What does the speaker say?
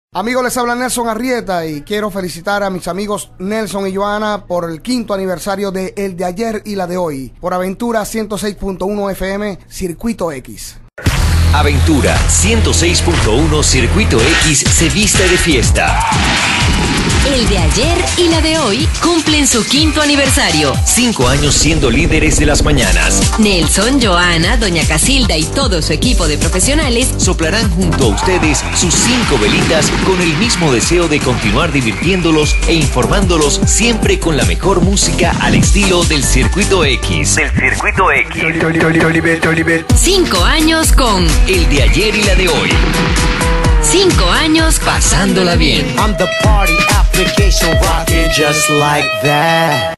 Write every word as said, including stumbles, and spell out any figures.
Amigos, les habla Nelson Arrieta y quiero felicitar a mis amigos Nelson y Joana por el quinto aniversario de El de Ayer y la de Hoy, por Aventura ciento seis punto uno F M, Circuito X. Aventura ciento seis punto uno Circuito X se viste de fiesta. El de ayer y la de hoy cumplen su quinto aniversario. Cinco años siendo líderes de las mañanas. Nelson, Joana, Doña Casilda y todo su equipo de profesionales soplarán junto a ustedes sus cinco velitas con el mismo deseo de continuar divirtiéndolos e informándolos siempre con la mejor música al estilo del Circuito X. Del Circuito X. Cinco años con El de Ayer y la de Hoy. Cinco años pasándola bien. I'm the party application rocking just like that.